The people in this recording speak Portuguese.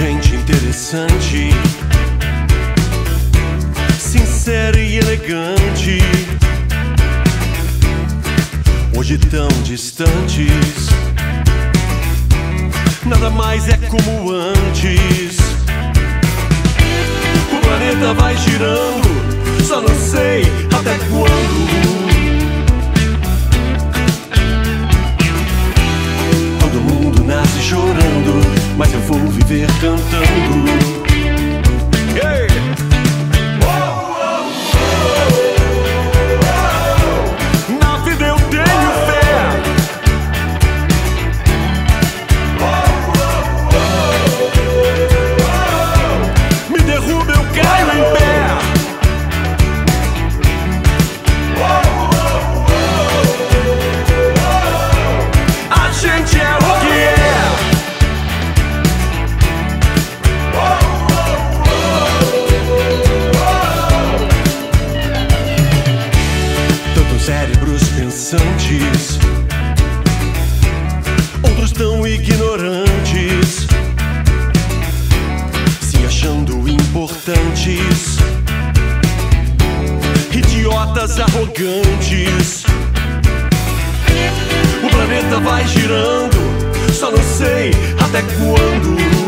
Gente interessante, sincera e elegante, hoje tão distantes, nada mais é como antes. O planeta vai girando, só não sei até quando. Todo mundo nasce chorando, mas eu vou viver cantando. Hey! Na vida eu tenho fé. Me derruba, eu caio em pé. A gente é o que é. Tantos cérebros pensantes, outros tão ignorantes, se achando importantes, idiotas arrogantes. O planeta vai girando, só não sei até quando.